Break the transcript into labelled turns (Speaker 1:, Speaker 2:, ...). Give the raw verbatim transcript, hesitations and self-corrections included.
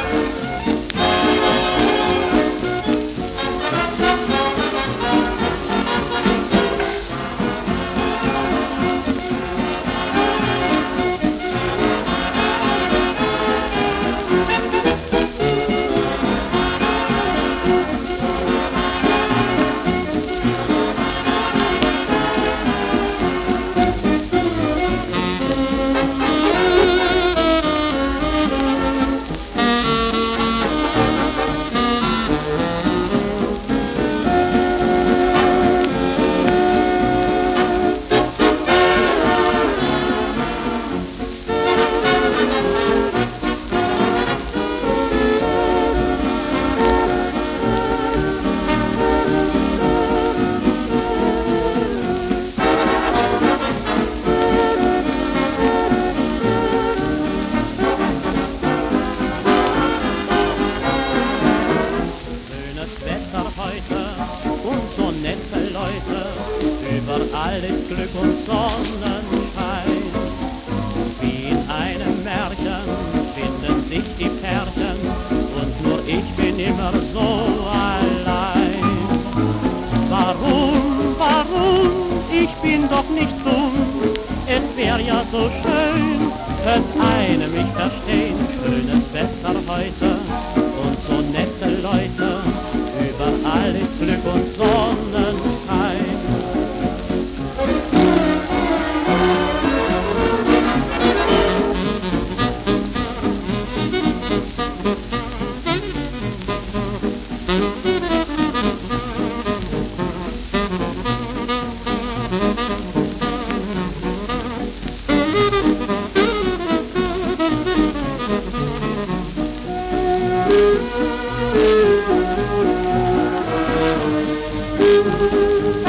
Speaker 1: Und so nette Leute, überall ist Glück und Sonnenschein. Wie in einem Märchen finden sich die Pärchen und nur ich bin immer so allein. Warum, warum, ich bin doch nicht dumm, es wär ja so schön, könnt eine mich verstehen. Schönes Wetter heute und so nette Leute, überall ist Glück und Sonnenschein. Thank you.